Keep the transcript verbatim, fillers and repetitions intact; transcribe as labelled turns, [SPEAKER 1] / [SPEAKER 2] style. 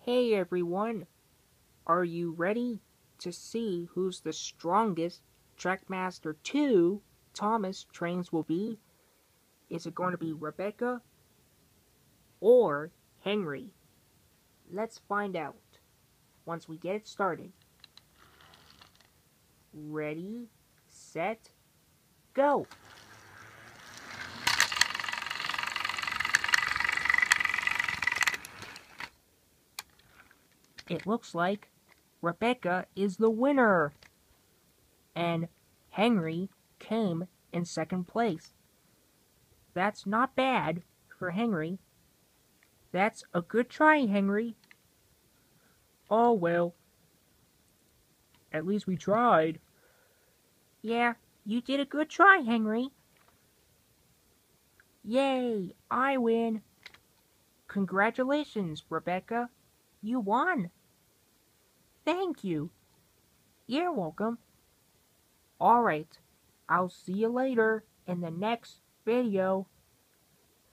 [SPEAKER 1] Hey everyone, are you ready to see who's the strongest Trackmaster two Thomas trains will be? Is it going to be Rebecca or Henry? Let's find out once we get it started. Ready, set, go! It looks like Rebecca is the winner, and Henry came in second place. That's not bad for Henry. That's a good try, Henry. Oh well, at least we tried. Yeah, you did a good try, Henry. Yay, I win. Congratulations, Rebecca. You won. Thank you. You're welcome. Alright, I'll see you later in the next video.